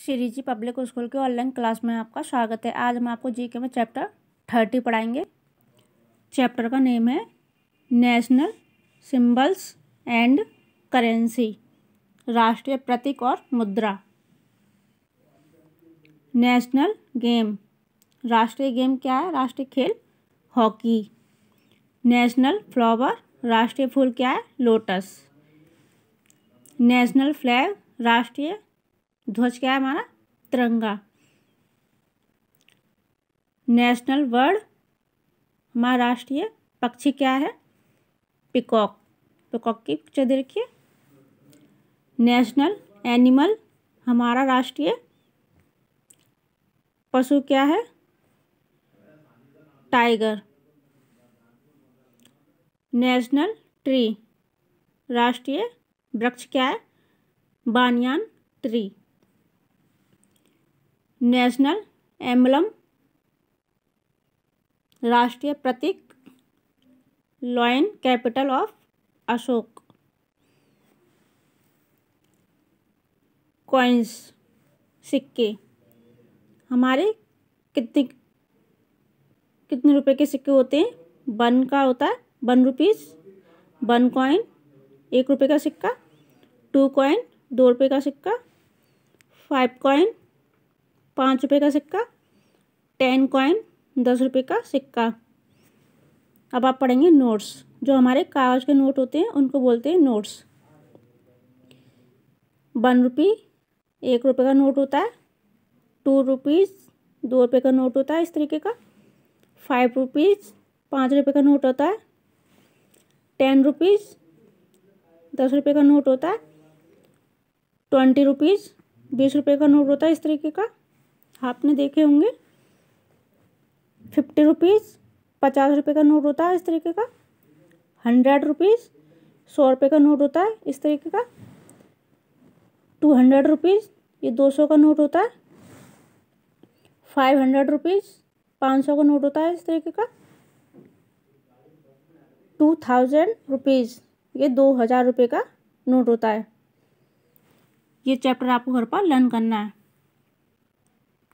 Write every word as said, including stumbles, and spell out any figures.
Shri ji public school के online class में आपका स्वागत है। आज हम आपको जीके में चैप्टर थर्टी पढ़ाएंगे। चैप्टर का नेम है नेशनल सिंबल्स एंड करेंसी, राष्ट्रीय प्रतीक और मुद्रा। नेशनल गेम, राष्ट्रीय गेम क्या है? राष्ट्रीय खेल हॉकी। नेशनल फ्लावर, राष्ट्रीय फूल क्या है? लोटस। नेशनल फ्लैग, राष्ट्रीय ध्वज क्या है हमारा? तिरंगा। नेशनल बर्ड, हमारा राष्ट्रीय पक्षी क्या है? पिकॉक। पिकॉक की पिक्चर देखिए। नेशनल एनिमल, हमारा राष्ट्रीय पशु क्या है? टाइगर। नेशनल ट्री, राष्ट्रीय वृक्ष क्या है? बानियान ट्री। नेशनल एम्बलम, राष्ट्रीय प्रतीक lion capital of Ashok. Coins, सिक्के, हमारे कितने कितने रुपए के सिक्के होते हैं? वन का होता है, वन रुपीस, वन कॉइन एक रुपये का सिक्का, टू कॉइन दो रुपये का सिक्का, फाइव कॉइन पाँच रुपये का सिक्का, टेन कॉइन दस रुपये का सिक्का। अब आप पढ़ेंगे नोट्स। जो हमारे कागज के नोट होते हैं उनको बोलते हैं नोट्स। वन रुपी एक रुपये का नोट होता है, टू रुपीज़ दो रुपये का नोट होता है इस तरीके का, फाइव रुपीज़ पाँच रुपये का नोट होता है, टेन रुपीज़ दस रुपये का नोट होता है, ट्वेंटी रुपीज़ बीस रुपये का नोट होता है इस तरीके का, आपने देखे होंगे। फिफ्टी रुपीज़ पचास रुपये का नोट होता है इस तरीके का, हंड्रेड रुपीज़ सौ रुपये का नोट होता है इस तरीके का, टू हंड्रेड रुपीज़ ये दो सौ का नोट होता है, फाइव हंड्रेड रुपीज़ पाँच सौ का नोट होता है इस तरीके का, टू थाउजेंड रुपीज़ ये दो हज़ार रुपये का नोट होता है। ये चैप्टर आपको घर पर लर्न करना है।